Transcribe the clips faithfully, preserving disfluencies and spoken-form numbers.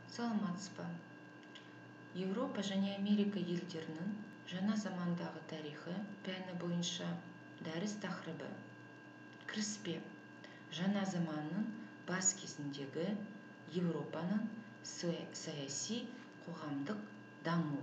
Саламатсыз ба? Еуропа және Америка елдерінің жаңа замандағы тарихы пәні бойынша дәріс тақырыбы. Кіріспе. Жаңа заманның бас кезіндегі Еуропаның саяси қоғамдық дамуы.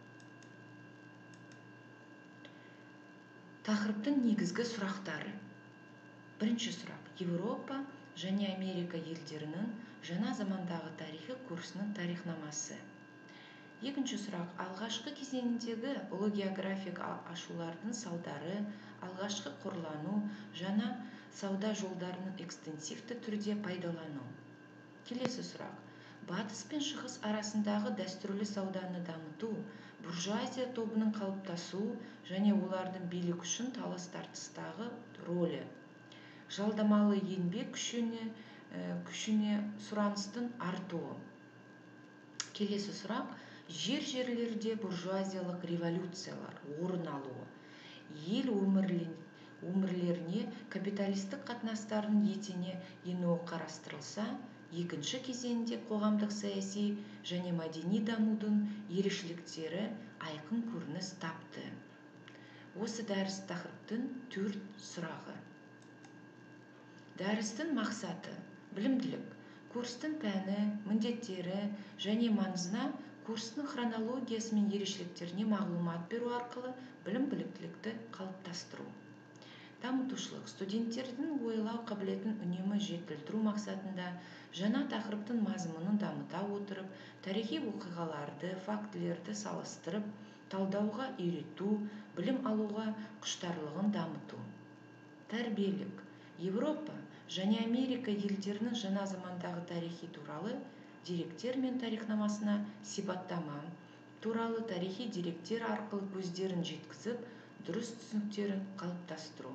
Тақырыптың негізгі сұрақтары. Бірінші сұрақ. Еуропа және Америка елдерінің жаңа замандағы тарихы курсының тарихнамасы. Екінші сұрақ. Алғашқы кезеңіндегі ұлы географик ашулардың салдары, алғашқы қорлану, жаңа сауда жолдарының экстенсивті түрде пайдалану. Келесі сұрақ. Батыс пен шығыс арасындағы дәстүрлі сауданы дамыту, буржуазия тобының қалыптасу және олардың билік үшін талас-тартыстағы рөлі. Жалдамалы еңбек күшіне, күшіне сұраныстың артуы. Келесі сұрақ. Жер-жерлерде буржуазиялық революциялар орын алуы. Ел өмірлеріне капиталистік қатынастардың етене енуі қарастырылса, екінші кезеңде қоғамдық саяси және мәдени дамудың ерекшеліктері айқын көрініс тапты. Осы дәріс тақырыптың төрт сұрағы. Дәрістің мақсаты: білімділік, курстың пәні, міндеттері және маңызына курстың хронологиясы мен ерекшеліктеріне мағлұмат беру арқылы білім біліктілікті қалыптастыру. Дамытушылық: студенттердің ойлау қабілетін үнемі жетілдіру мақсатында жаңа тақырыптың мазмұнын дамыта отырып, тарихи оқиғаларды, фактілерді салыстырып, талдауға үйрету, білім алуға құштарлығын дамыту. Тәрбиелік: Еуропа және Америка елдерінің жаңа замандағы тарихи туралы деректер мен тарихнамасына сипаттама туралы тарихи деректер арқылы көздерін жеткізіп, дұрыс түсініктерін қалыптастыру.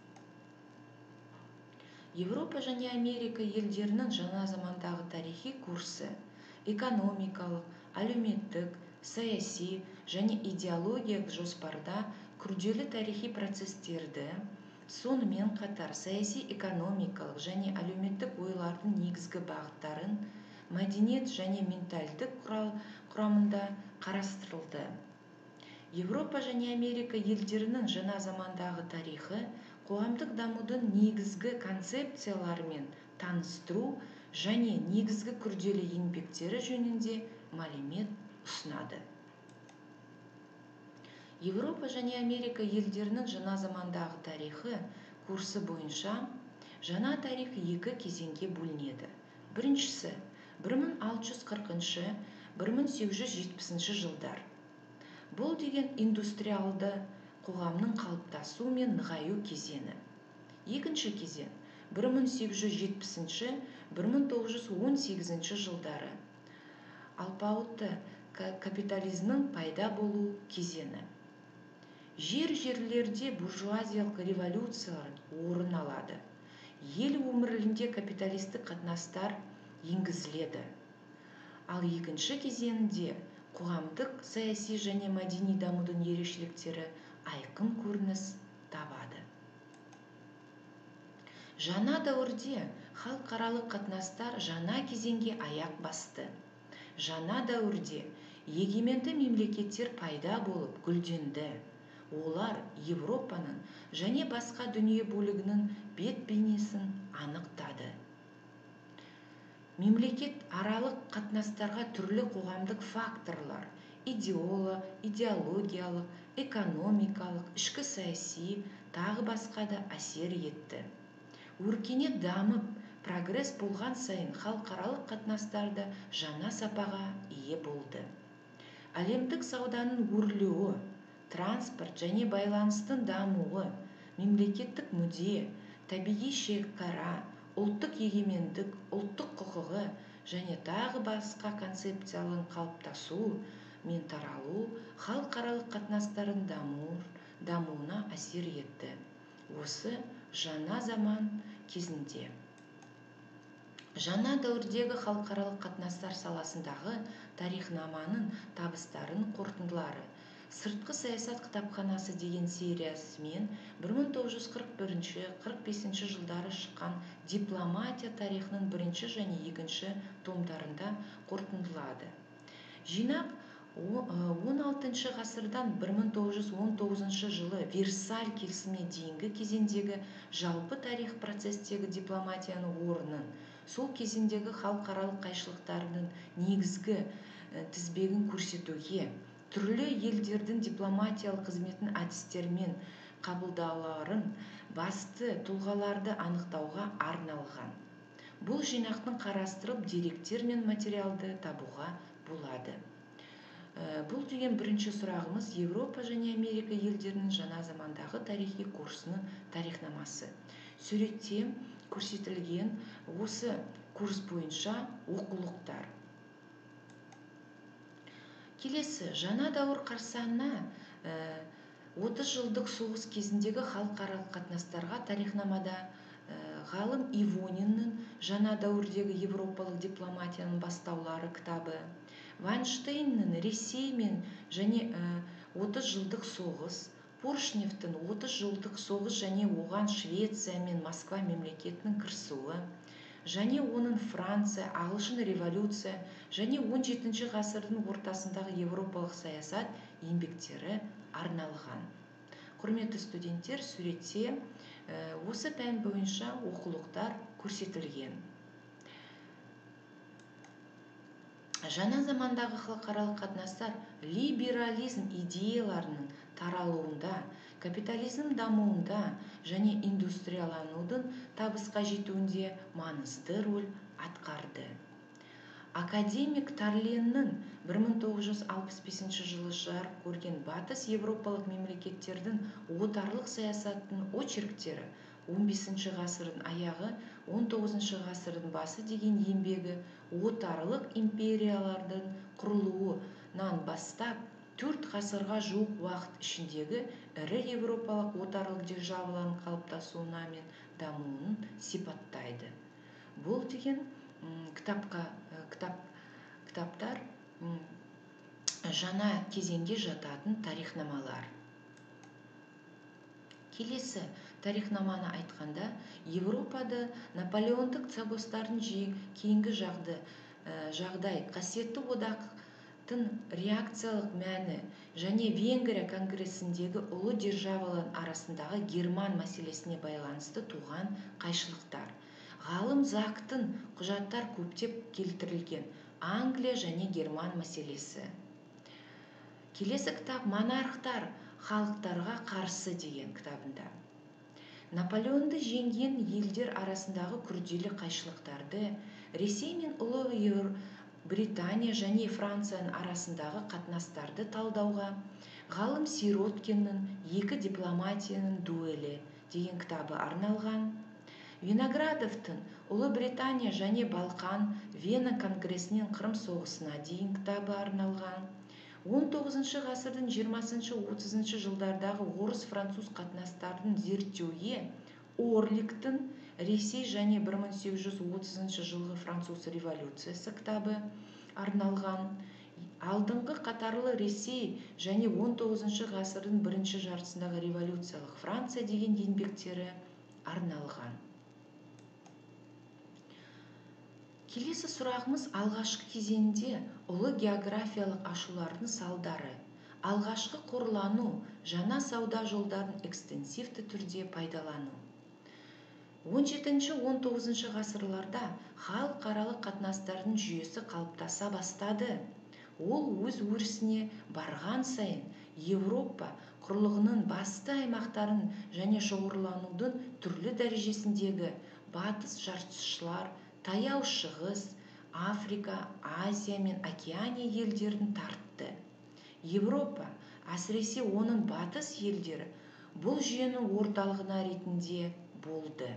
Еуропа және Америка елдерінің жаңа замандағы тарихи курсы экономикалық, әлеуметтік, саяси және идеологиялық жоспарда күрделі тарихи процестерді, сонымен қатар саяси, экономикалық және әлеуметтік ойлардың негізгі бағыттарын, мәдениет және ментальдік құрамында қарастырылды. Еуропа және Америка елдерінің жаңа замандағы тарихы қоғамдық дамудың негізгі концепцияларымен таныстыру және негізгі күрделі еңбектері жөнінде мәлімет ұсынады. Еуропа және Америка елдерінің жаңа замандағы тарихы курсы бойынша жаңа тарих екі кезеңге бөлінеді. Біріншісі бір мың алты жүз қырқыншы - бір мың сегіз жүз жетпісінші жылдар. Бұл деген индустриалды қоғамның қалыптасу мен нығаю кезеңі. Екінші кезең бір мың сегіз жүз жетпісінші - бір мың тоғыз жүз он сегізінші жылдары. Алпауытты капитализмнің пайда болу кезеңі. Жер-жерлерде буржуазиялық революциялар орын алады. Ел өмірінде капиталистік қатынастар енгізіледі. Ал екінші кезеңде қоғамдық, саяси және мәдени дамудың ерекшеліктері айқын көрініс табады. Жаңа дәуірде халықаралық қатынастар жаңа кезеңге аяқ басты. Жаңа дәуірде егеменді мемлекеттер пайда болып гүлденді. Олар Еуропаның және басқа дүние бөлігінің бет бейнесін анықтады. Мемлекет аралық қатынастарға түрлі қоғамдық факторлар, идеологиялық, экономикалық, ішкі саяси, тағы басқа да әсер етті. Өркениет дамып, прогресс болған сайын халықаралық қатынастарда жаңа сапаға ие болды. Әлемдік сауданың өрлеуі, транспорт және байланыстың дамуы, мемлекеттік мүдде, табиғи шекара, ұлттық егемендік, ұлттық құқығы және тағы басқа концепциялың қалыптасу мен таралу халықаралық қатынастардың дамуына әсер етті. Осы жаңа заман кезінде жаңа дәуірдегі халықаралық қатынастар саласындағы тарихнаманың табыстарын қорытындылары. Сыртқы саясат кітапханасы деген сериясымен бір мың тоғыз жүз қырық бірінші қырық бесінші жылдары шыққан дипломатия тарихының бірінші және екінші томдарында қорытындылады. Жинақ он алтыншы ғасырдан бір мың тоғыз жүз он тоғызыншы жылы Версаль келісіміне дейінгі кезеңдегі жалпы тарих процестегі дипломатияның орнын, сол кезеңдегі халықаралық қайшылықтардың негізгі тізбегін көрсетуге, түрлі елдердің дипломатиялық қызметін әдістермен қабылдауларын, басты тұлғаларды анықтауға арналған. Бұл жинақтың қарастырып деректер мен материалды табуға болады. Бұл деген бірінші сұрағымыз Европа және Америка елдерінің жаңа замандағы тарихи курсының тарихнамасы. Суретте көрсетілген осы курс бойынша оқулықтар. Келесі, жаңа дәуір қарсаңына отыз жылдық соғыс кезіндегі халықаралық қатынастарға тарихнамада ғалым Ивониннің «Жаңа дәуірдегі европалық дипломатияның бастаулары» кітабы, Вайнштейннің «Ресей мен және отыз жылдық соғыс», Поршневтің отыз жылдық соғыс және оған Швеция мен Москва мемлекетінің кірісуі, және оның Франция, Ағылшын революция және он жетінші ғасырдың ортасындағы европалық саясат еңбектері арналған. Құрметті студенттер, суретте осы пән бойынша оқулықтар көрсетілген. Жаңа замандағы халықаралық қатынастар либерализм идеяларының таралуында, капитализм дамуында және индустрияланудың табысқа жетуінде маңызды рөл атқарды. Академик Тарленнің бір мың тоғыз жүз алпыс бесінші жылы жарық көрген батыс европалық мемлекеттердің отарлық саясаттың очерктері он бесінші ғасырдың аяғы, он тоғызыншы ғасырдың басы деген еңбегі отарлық империялардың құрылуынан бастап төрт ғасырға жуық уақыт ішіндегі ірі европалық отарлық державалардың қалыптасуына мен дамуын сипаттайды. Бұл деген кітапқа, кітап, кітаптар жаңа кезеңге жататын тарихнамалар. Келесі тарихнаманы айтқанда, Европада Наполеондық соғыстардың кейінгі жағдай, қасиетті одақтың реакциялық мәні және Венгрия конгрессіндегі ұлы державалар арасындағы Герман мәселесіне байланысты туған қайшылықтар. Ғалым Зактың құжаттар көптеп келтірілген Англия және Герман мәселесі. Келесі кітап «Монархтар халықтарға қарсы» деген кітабында. Наполеонды жеңген елдер арасындағы күрделі қайшылықтарды, Ресей мен Ұлы Британия және Францияның арасындағы қатынастарды талдауға ғалым Сироткиннің «Екі дипломатияның дуэлі» деген кітабы арналған. Виноградовтың «Ұлы Британия және Балқан Вена конгресінен Қырым соғысына» дейін кітабы арналған. он тоғызыншы ғасырдың жиырмасыншы отызыншы жылдардағы орыс-француз қатынастарын зерттеуге Орликтің «Ресей және бір мың сегіз жүз отызыншы жылғы француз революциясы» кітабы арналған. Алдыңғы қатарлы Ресей және он тоғызыншы ғасырдың бірінші жартысындағы революциялық Франция деген еңбектері арналған. Келесі сұрағымыз алғашқы кезеңде ұлы географиялық ашулардың салдары, алғашқы қорлану, жаңа сауда жолдарын экстенсивті түрде пайдалану. он жетінші он тоғызыншы ғасырларда халықаралық қатынастардың жүйесі қалыптаса бастады. Ол өз өрісіне барған сайын Европа құрлығының басты аймақтарын және шоғырланудың түрлі дәрежесіндегі батыс жаршылар, Таяу Шығыс, Африка, Азия мен Океания елдерін тартты. Европа, әсіресе оның батыс елдері, бұл жүйенің орталығына ретінде болды.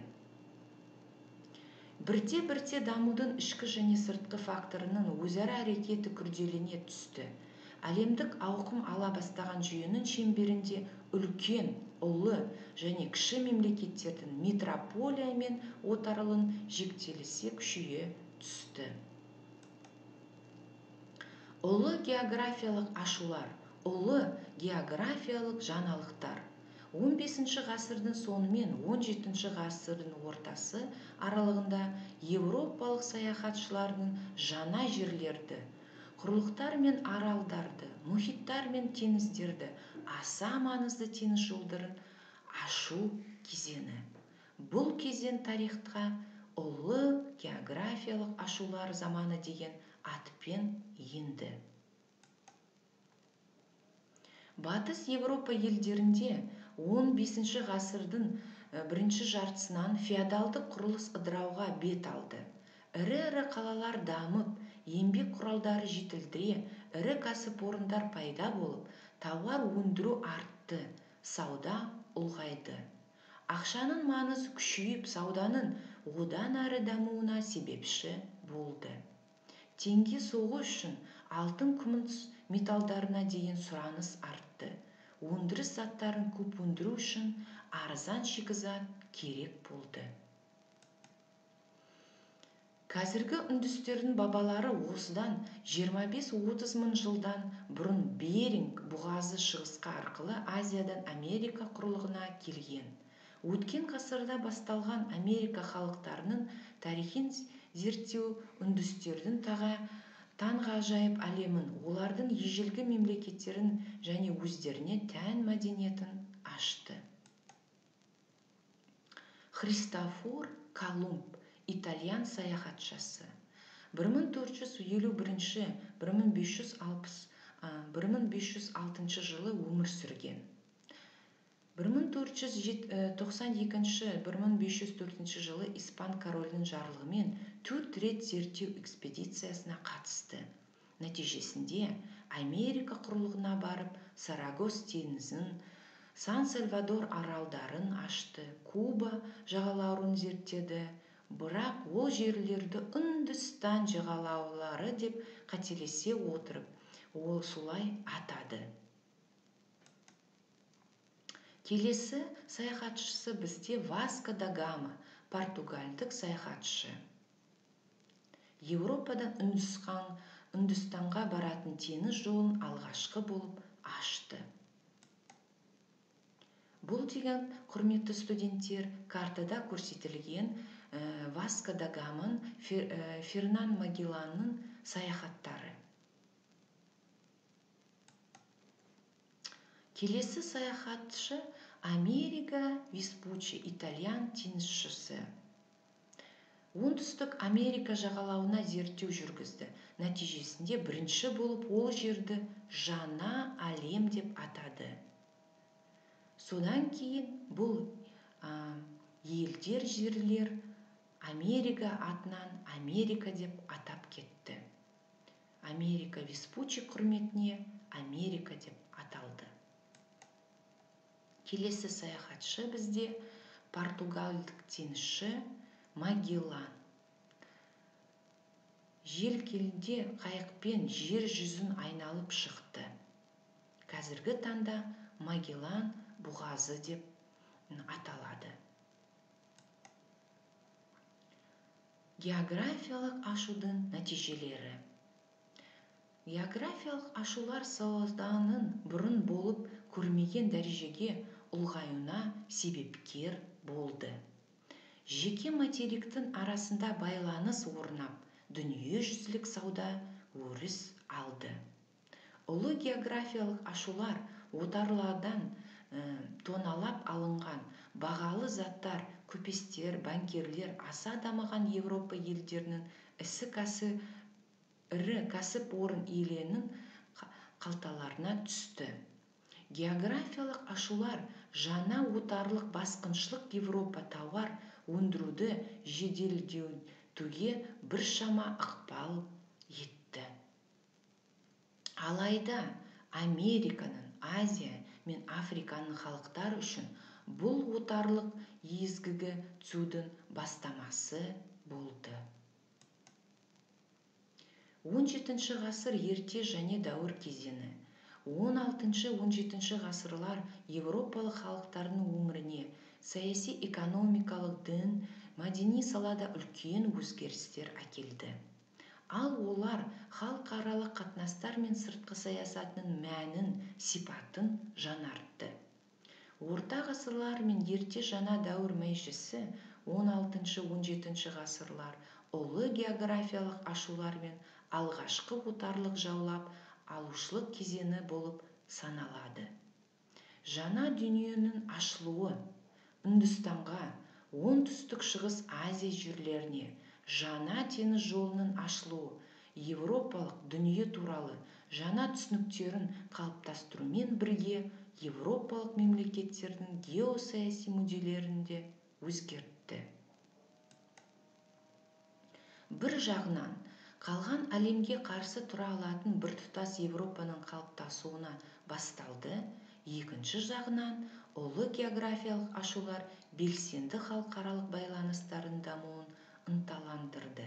Бірте-бірте дамудың ішкі және сыртқы факторының өзара әрекеті күрделене түсті. Әлемдік ауқым ала бастаған жүйенің шеңберінде үлкен, ұлы және кіші мемлекеттердің метрополия мен отарлың жіктелісе күшейе түсті. Ұлы географиялық ашулар ұлы географиялық жаңалықтар. он бесінші ғасырдың соңы мен он жетінші ғасырдың ортасы аралығында еуропалық саяхатшылардың жаңа жерлерді, құрлықтар мен аралдарды, мұхиттар мен теңіздерді, аса маңызды теңіз жолдарын ашу кезеңі. Бұл кезең тарихқа ұлы географиялық ашулар заманы деген атпен енді. Батыс Европа елдерінде он бесінші ғасырдың бірінші жартысынан феодалдық құрылыс ыдырауға бет алды. Ірі-ірі қалалар дамып, еңбек құралдары жетілдіре, ірі кәсіпорындар пайда болып, тауар өндіру артты, сауда ұлғайды. Ақшаның маңызы күшейіп, сауданың одан әрі дамуына себепші болды. Теңге соғу үшін алтын, күміс металдарына дейін сұраныс артты. Өндіріс заттарын көп өндіру үшін арзан шикізат керек болды. Қазіргі үндістердің бабалары осыдан жиырма бес отыз мың жылдан бұрын Беринг бұғазы шығысқа арқылы Азиядан Америка құрлығына келген. Өткен ғасырда басталған Америка халықтарының тарихын зерттеу үндістердің таңғажайып әлемін, олардың ежелгі мемлекеттерін және өздеріне тән мәдениетін ашты. Христофор Колумб, итальян саяхатшысы. бір мың төрт жүз елу бірінші - бір мың бес жүз алтыншы жылы өмір сүрген. бір мың төрт жүз тоқсан екінші - бір мың бес жүз төртінші жылы Испан королінің жарлығымен төрт рет зерттеу экспедициясына қатысты. Нәтижесінде Америка құрлығына барып, Сарагос теңізін, Сан-Сальвадор аралдарын ашты, Куба жағалауын зерттеді. Бірақ ол жерлерді Үндістан жағалаулары деп қателесе отырып, ол солай атады. Келесі саяхатшысы бізде Васко да Гама, португалдық саяхатшы. Еуропадан Үндістанға баратын теңіз жолын алғашқы болып ашты. Бұл деген, құрметті студенттер, картада көрсетілген Васко да Гаманың, Фернан Магелланның саяхаттары. Келесі саяхатшы Америка Веспуччи, итальян теңізшісі. Оңтүстік Америка жағалауына зерттеу жүргізді. Нәтижесінде бірінші болып ол жерді жаңа әлем деп атады. Содан кейін бұл елдер жерлер Америка атынан Америка деп атап кетті. Америка Веспуччи құрметіне Америка деп аталды. Келесі саяхатшы бізде португалдық теңізші Магеллан. Желкелінде қайықпен жер жүзін айналып шықты. Қазіргі таңда Магеллан бұғазы деп аталады. Географиялық ашудың нәтижелері. Географиялық ашулар сауданың бұрын болып көрмеген дәрежеге ұлғаюына себепкер болды. Жеке материктің арасында байланыс орнап, дүниежүзілік сауда өріс алды. Ұлы географиялық ашулар отарлардан тоналап алынған бағалы заттар, көпестер, банкирлер аса дамыған Еуропа елдерінің ісі кәсі ірі кәсіп орын иелерінің қалталарына түсті. Географиялық ашулар жаңа отарлық басқыншылық Еуропа тауар өндіруді жеделдетуге біршама ықпал етті. Алайда Американың, Азия мен Африканың халықтары үшін бұл отарлық езгігі түсудің бастамасы болды. он жетінші ғасыр ерте және дәуір кезеңі. он алтыншы - он жетінші ғасырлар Еуропалық халықтардың өміріне саяси, экономикалық, дін, мәдени салада үлкен өзгерістер әкелді. ал олар халықаралық қатынастар мен сыртқы саясатының мәнін, сипатын жаңартты. Орта ғасырлар мен ерте жаңа дәуір мәжісі он алтыншы он жетінші ғасырлар ұлы географиялық ашулар мен алғашқы отарлық жаулап алушылық кезеңі болып саналады. Жаңа дүниенің ашылуы Үндістанға, оңтүстік шығыс Азия жерлеріне жаңа теңіз жолының ашылуы европалық дүние туралы жаңа түсініктерін қалыптастырумен бірге европалық мемлекеттердің геосаяси мүдделерін де өзгертті. Бір жағынан, қалған әлемге қарсы тұра алатын біртұтас Европаның қалыптасуына басталды, екінші жағынан, ұлы географиялық ашулар белсенді халықаралық байланыстардың дамуын ынталандырды.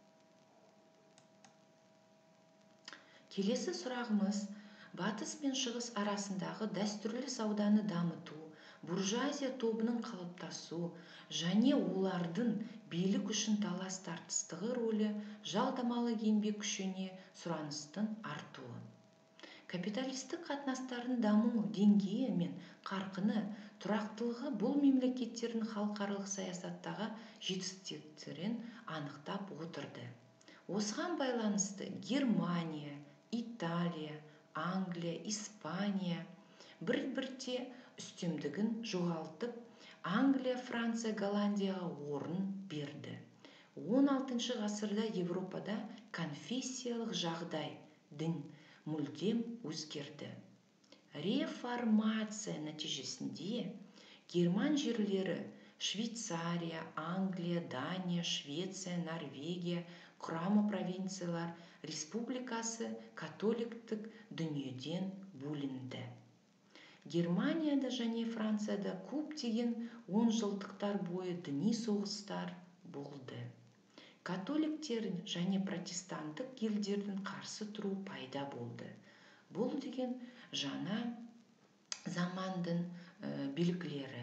Келесі сұрағымыз, батыс пен шығыс арасындағы дәстүрлі сауданы дамыту, буржуазия тобының қалыптасу және олардың билік үшін талас тартыстығы рөлі жалдамалы еңбек күшіне сұраныстың артуы. Капиталистік қатынастардың даму деңгейі мен қарқыны тұрақтылығы бұл мемлекеттердің халықаралық саясаттағы жетістіктерін анықтап отырды. Осыған байланысты Германия, Италия, Англия, Испания бір-бірте үстемдігін жоғалтып, Англия, Франция, Голландияға орын берді. он алтыншы ғасырда Европада конфессиялық жағдай, дін мүлдем өзгерді. Реформация нәтижесінде Герман жерлері Швейцария, Англия, Дания, Швеция, Норвегия құрамы провинциялар республикасы католиктік дүниеден бөлінді. Германияда және Францияда көптеген он жылдықтар бойы діни соғыстар болды. Католиктердің және протестанттық елдердің қарсы тұру пайда болды. Бұл деген жаңа замандың белгілері.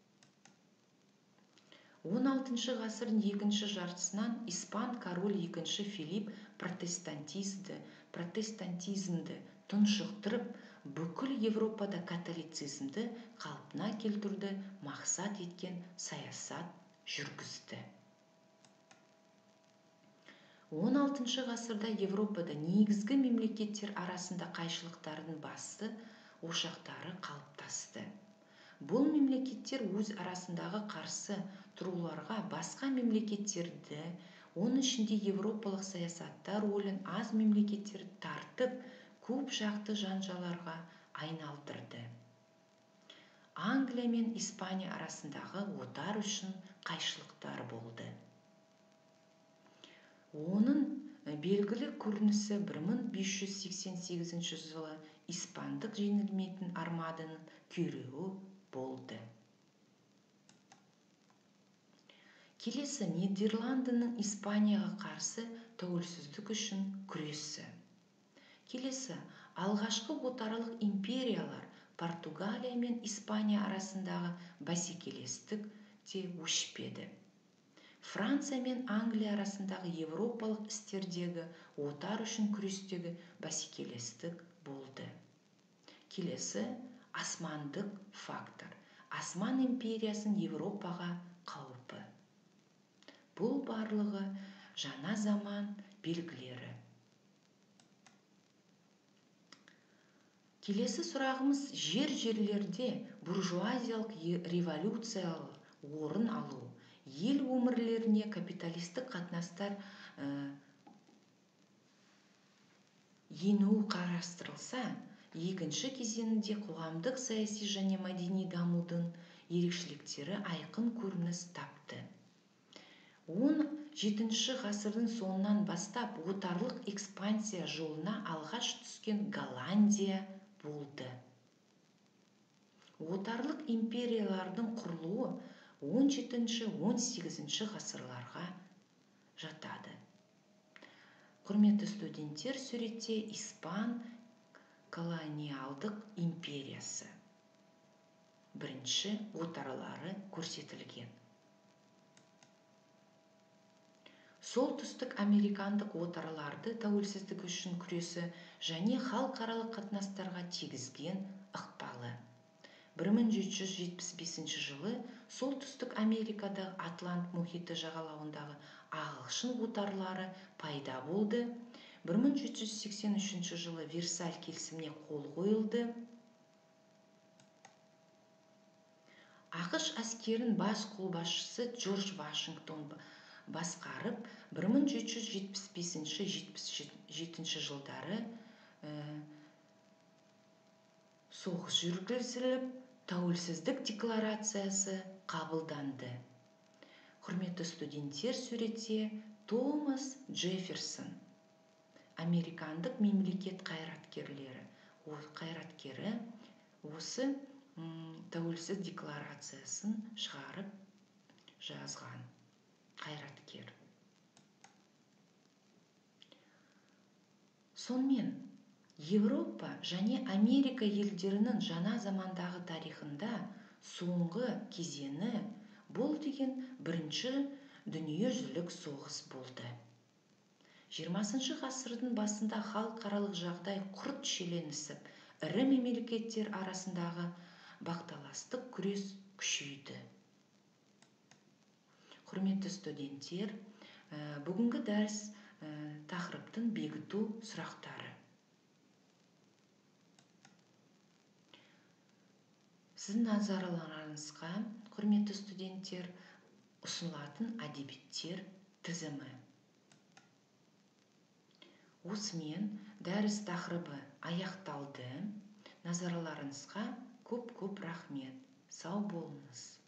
он алтыншы ғасырдың екінші жартысынан испан король екінші Филипп протестантизмді, протестантизмді тұншықтырып, бүкіл Европада католицизмді қалпына келтіруді мақсат еткен саясат жүргізді. он алтыншы ғасырда Европада негізгі мемлекеттер арасында қайшылықтардың басты ошақтары қалыптасты. Бұл мемлекеттер өз арасындағы қарсы тұруларға басқа мемлекеттерді, оның ішінде европалық саясатта рөлін аз мемлекеттер тартып, көп жақты жанжаларға айналдырды. Англия мен Испания арасындағы отар үшін қайшылықтар болды. Оның белгілі көрінісі бір мың бес жүз сексен сегізінші жылы испандық жеңілмейтін армаданың күйреуі болды. Келесі Нидерландының Испанияға қарсы тәуелсіздік үшін күресі. Келесі алғашқы отарлық империялар Португалия мен Испания арасындағы бәсекелестік те өшпеді. Франция мен Англия арасындағы европалық істердегі отар үшін күрестегі бәсекелестік болды. Келесі османдық фактор. Осман империясының Европаға қаупі. Бұл барлығы жаңа заман белгілері. Келесі сұрағымыз жер-жерлерде буржуазиялық революциялық орын алу, ел өмірлеріне капиталистік қатынастар енуі қарастырылса, екінші кезеңінде қоғамдық саяси және мәдени дамудың ерекшеліктері айқын көрініс тапты. он жетінші ғасырдың соңынан бастап отарлық экспансия жолына алғаш түскен Голландия болды. Отарлық империялардың құрылуы он жетінші он сегізінші ғасырларға жатады. Құрметті студенттер, суретте Испан колониалдық империясы бірінші отарлары көрсетілген. солтүстік американдық отарларды тәуелсіздік үшін күресі және халықаралық қатынастарға тигізген ықпалы. бір мың жеті жүз жетпіс бесінші жылы солтүстік америкадағы Атлант мұхиты жағалауындағы ағылшын отарлары пайда болды. бір мың жеті жүз сексен үшінші жылы Версаль келісіміне қол қойылды. ақш әскерін бас қолбасшысы Джордж Вашингтон басқарып, бір мың жеті жүз жетпіс бесінші - жетпіс жетінші жылдары соғыс жүргізіліп, тәуелсіздік декларациясы қабылданды. Құрметті студенттер, суретте Томас Джефферсон, американдық мемлекет қайраткерлері, қайраткері осы тәуелсіздік декларациясын шығарып жазған қайраткер. Сонымен, Европа және Америка елдерінің жаңа замандағы тарихында соңғы кезеңі бұл деген бірінші дүниежүзілік соғыс болды. жиырмасыншы ғасырдың басында халықаралық жағдай құрт шиеленісіп, ірі мемлекеттер арасындағы бақталастық күрес күшейді. Құрметті студенттер, бүгінгі дәріс тақырыптың бекіту сұрақтары. Сіздің назарларыңызға, құрметті студенттер, ұсынылатын әдебиеттер тізімі. Осымен дәріс тақырыбы аяқталды. Назарларыңызға көп-көп рахмет. Сау болыңыз.